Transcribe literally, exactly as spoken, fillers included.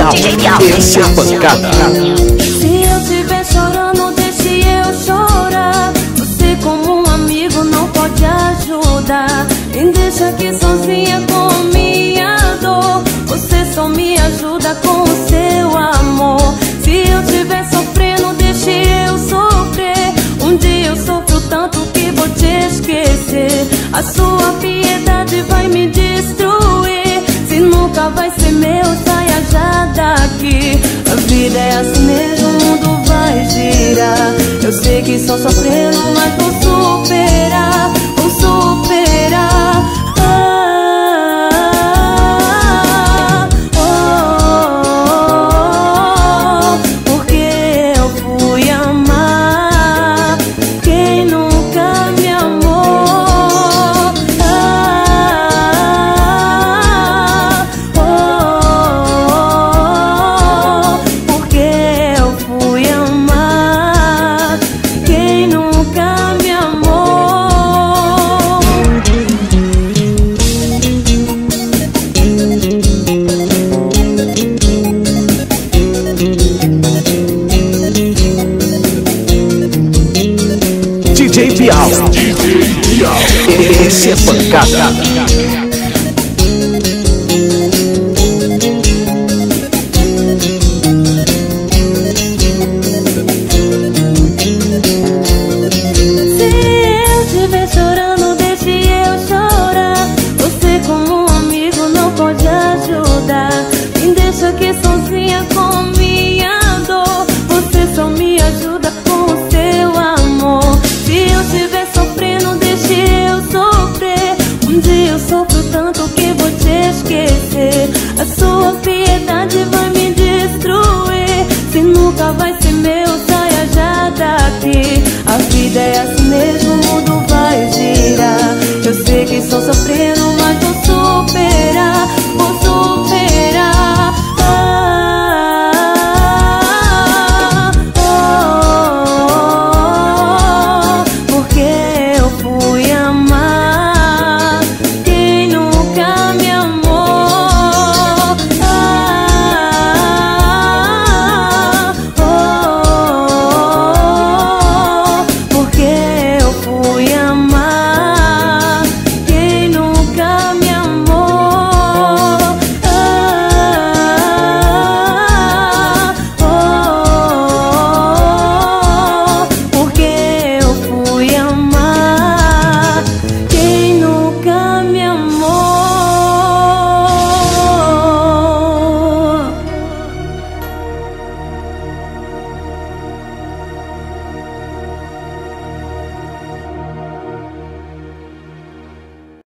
Bial, esse é pancada. Se eu estiver chorando, deixe eu chorar. Você como um amigo não pode ajudar. Me deixa aqui sozinha com minha dor. Você só me ajuda com o seu amor. Se eu estiver sofrendo, deixe eu sofrer. Um dia eu sofro tanto que vou te esquecer. A sua piedade vai me destruir. Se nunca vai ser meu, saia já daqui. A vida é assim mesmo, o mundo vai girar. Eu sei que só sofrendo, mas vou superar. Vou superar. Ah, oh, oh, oh, porque eu fui amar quem nunca me amou. Ah, oh, oh, oh, porque eu fui amar quem nunca me amou. D J Bial, esse é pancada.